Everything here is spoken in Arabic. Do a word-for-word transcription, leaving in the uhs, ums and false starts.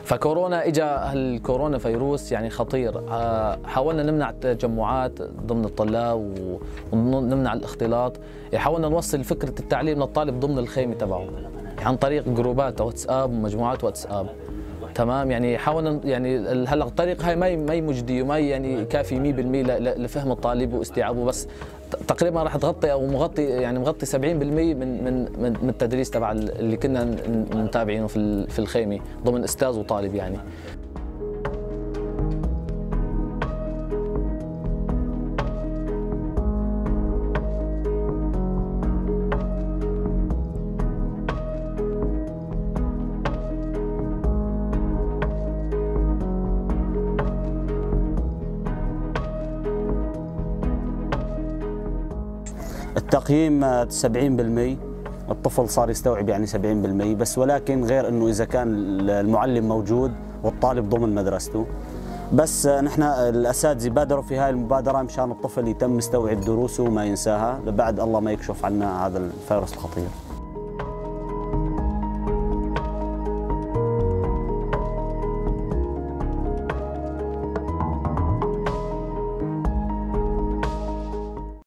فكورونا اجى الكورونا فيروس يعني خطير. حاولنا نمنع التجمعات ضمن الطلاب ونمنع الاختلاط. حاولنا نوصل فكره التعليم للطالب ضمن الخيمه تبعه عن طريق جروبات واتساب ومجموعات واتساب. تمام، يعني حاولنا يعني هلا الطريقه هاي ما ما مجديه وما يعني كافي مية بالمية لفهم الطالب واستيعابه، بس تقريبا راح تغطي او مغطي يعني مغطي سبعين بالمية من من من التدريس تبع اللي كنا متابعينه في في الخيمه ضمن استاذ وطالب يعني. التقييم سبعين بالمئة، الطفل صار يستوعب يعني سبعين بالمئة بس، ولكن غير انه اذا كان المعلم موجود والطالب ضمن مدرسته. بس نحن الاساتذه بادروا في هاي المبادره مشان الطفل يتم يستوعب دروسه وما ينساها لبعد الله ما يكشف عنا هذا الفيروس الخطير.